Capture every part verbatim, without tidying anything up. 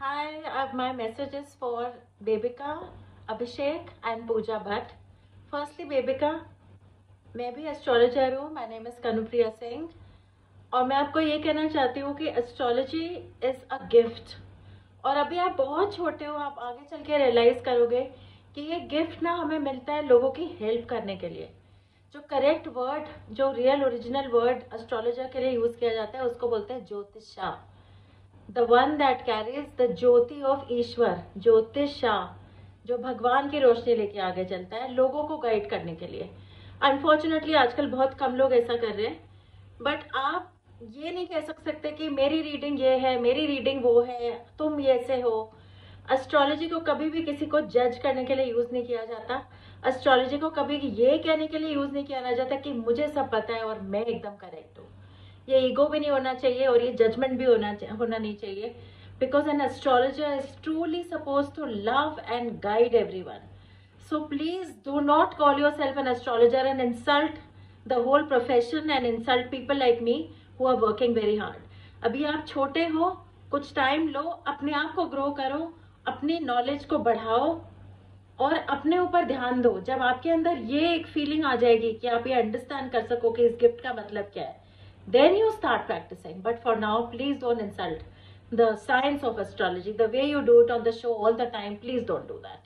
Hi, uh, my message is for Bebika, Abhishek and Pooja Bhatt. Firstly, Bebika, मैं भी astrologer हूँ. My name is Kanupriya Singh और मैं आपको ये कहना चाहती हूँ कि एस्ट्रोलॉजी इज़ अ गिफ्ट. और अभी आप बहुत छोटे हो, आप आगे चल के रियलाइज़ करोगे कि ये गिफ्ट ना हमें मिलता है लोगों की हेल्प करने के लिए. जो करेक्ट वर्ड, जो रियल ओरिजिनल वर्ड एस्ट्रोलॉजर के लिए यूज़ किया जाता है उसको बोलते हैं ज्योतिषा. The one that carries the jyoti of Ishwar, ज्योतिषा, जो भगवान की रोशनी लेके आगे चलता है लोगों को गाइड करने के लिए. अनफॉर्चुनेटली आजकल बहुत कम लोग ऐसा कर रहे हैं. बट आप ये नहीं कह सकते कि मेरी रीडिंग ये है, मेरी रीडिंग वो है, तुम ये से हो. एस्ट्रोलॉजी को कभी भी किसी को जज करने के लिए यूज़ नहीं किया जाता. एस्ट्रोलॉजी को कभी ये कहने के लिए यूज़ नहीं किया जाता कि मुझे सब पता है और मैं एकदम करेक्ट हूँ. ये ईगो भी नहीं होना चाहिए और ये जजमेंट भी होना होना नहीं चाहिए. Because an astrologer is truly suppose to love and guide everyone. So please do not call yourself an astrologer and insult the whole profession and insult people like me who are working very hard. अभी आप छोटे हो, कुछ time लो, अपने आप को grow करो, अपनी नॉलेज को बढ़ाओ और अपने ऊपर ध्यान दो. जब आपके अंदर ये एक फीलिंग आ जाएगी कि आप ये अंडरस्टैंड कर सको कि इस गिफ्ट का मतलब क्या है, then you start practicing. But for now, please don't insult the science of astrology the way you do it on the show all the time. Please don't do that.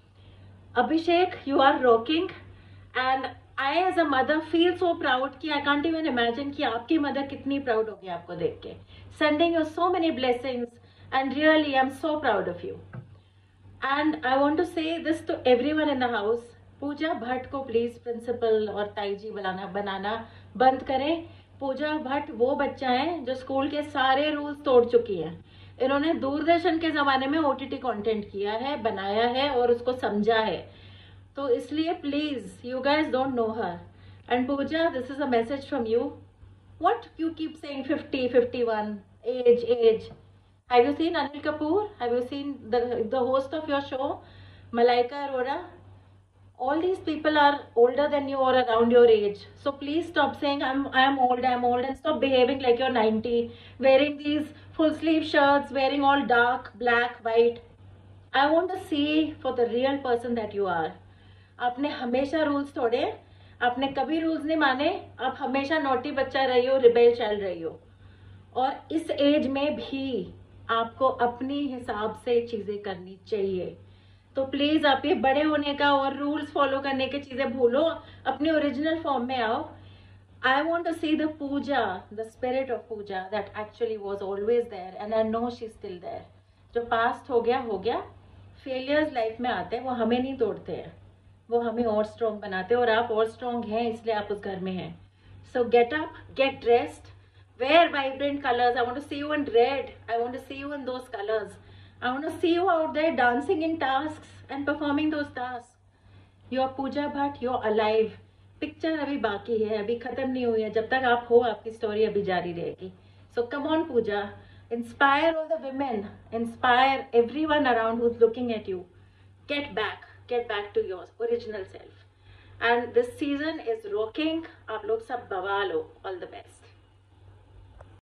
Abhishek, you are rocking and I as a mother feel so proud कि I can't even imagine कि आपकी mother कितनी proud होगी आपको देख के. Sending you so many blessings and really I'm so proud of you. And I want to say this to everyone in the house. Pooja Bhatt को please principal और ताई जी बनाना बनाना बंद करें. पूजा भट्ट वो बच्चा है जो स्कूल के सारे रूल्स तोड़ चुकी है. इन्होंने दूरदर्शन के ज़माने में ओटीटी कंटेंट किया है, बनाया है और उसको समझा है. तो इसलिए please you guys don't know her. And Puja, this is a message from you. What you keep saying fifty fifty one age age. Have you seen Anil Kapoor? Have you seen the host of your show Malaika Arora? All these people are older than you or around your age. So please stop saying I'm I'm old, I'm old and stop behaving like you're ninety, wearing these full sleeve shirts, wearing all dark, black, white. I want to see for the real person that you are. आपने हमेशा rules तोड़े, आपने कभी rules नहीं माने, आप हमेशा naughty बच्चा रही हो, रिबेल चल रही हो. और इस एज में भी आपको अपनी हिसाब से चीज़ें करनी चाहिए. तो प्लीज आप ये बड़े होने का और रूल्स फॉलो करने की चीजें भूलो, अपने ओरिजिनल फॉर्म में आओ. I want to see the puja, the spirit of puja that actually was always there and I know she still there. जो पास्ट हो गया हो गया. फेलियर्स लाइफ में आते हैं, वो हमें नहीं तोड़ते हैं, वो हमें और स्ट्रॉन्ग बनाते हैं. और आप और स्ट्रॉन्ग हैं इसलिए आप उस घर में हैं. So get up, get dressed, wear vibrant colors. I want to see you in red. I want to see you in those colors. I want to see you out there dancing in tasks and performing those tasks. You are Pooja Bhatt, you are alive. Picture अभी बाकी है, अभी खत्म नहीं हुई है. जब तक आप हो आपकी स्टोरी अभी जारी रहेगी. So come on Pooja, inspire all the women, inspire everyone around who's looking at you. Get back, get back to your original self. And this season is rocking. आप लोग सब बवाल हो. All the best.